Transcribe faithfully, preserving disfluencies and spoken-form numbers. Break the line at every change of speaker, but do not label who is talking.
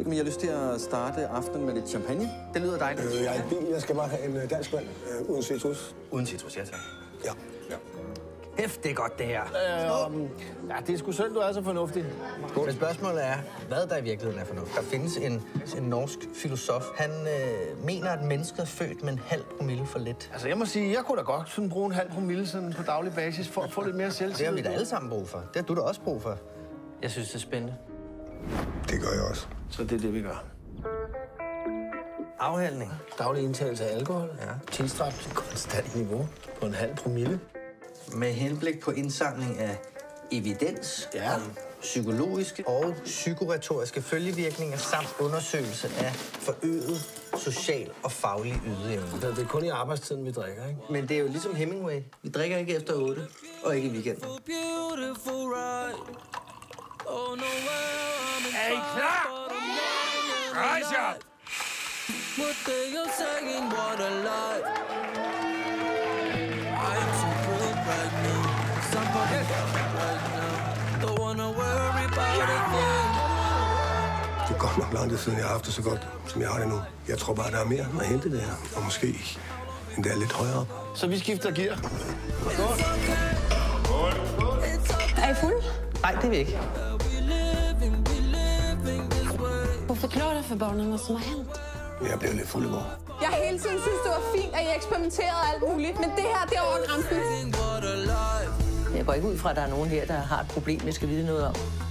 men jeg har lyst til at starte aftenen med lidt champagne. Det lyder dejligt.
Øh, jeg er i bil. Jeg skal bare have en dansk vand øh, uden citrus.
Uden citrus, ja tak.
Ja. Ja.
Hæft, det er godt, det her.
Øh, ja, det er sgu synd, du er så fornuftig.
Men spørgsmålet er, hvad der i virkeligheden er fornuft. Der findes en, en norsk filosof. Han øh, mener, at mennesket er født med en halv promille for lidt.
Altså, jeg må sige, jeg kunne da godt sådan bruge en halv promille sådan på daglig basis for at få lidt mere selvtillid.
Det har vi da alle sammen brug for. Det har du da også brug for.
Jeg synes, det er spændende.
Det gør jeg også.
Så det er det, vi gør.
Afhandling.
Daglig indtagelse af alkohol.
Ja.
Tilstræbt konstant niveau på en halv promille.
Med henblik på indsamling af evidens
Ja.
om psykologiske og psykoretoriske følgevirkninger samt undersøgelse af forøget social og faglig ydeevne.
Det er kun i arbejdstiden, vi drikker, ikke?
Men det er jo ligesom Hemingway. Vi drikker ikke efter otte, og ikke i weekenden.
Er I klar? Rejs jer!
Det er godt nok lang tid siden, jeg har haft det så godt, som jeg har det nu. Jeg tror bare, der er mere at hente det her. Og måske endda lidt højere op.
Så vi skifter gear.
Er I fuld?
Nej, det er vi ikke.
Hvorfor forklarer det for børnene, hvad som har hent?
Jeg blev lidt fuld i går.
Jeg har hele tiden synes, det var fint, at I eksperimenterede alt muligt, men det her, det er over grænsen.
Jeg går ikke ud fra, at der er nogen her, der har et problem, jeg skal vide noget om.